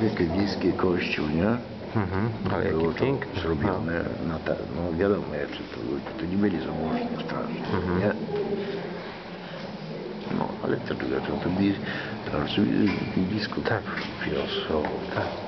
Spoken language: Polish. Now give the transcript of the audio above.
Wielkie wiejskie kościół, nie? Ale jakie Było to piękne. zrobione na no wiadomo, czy to nie byli zamożni strasznie, nie? No, ale to byli biskup, Tak. filozof. Tak.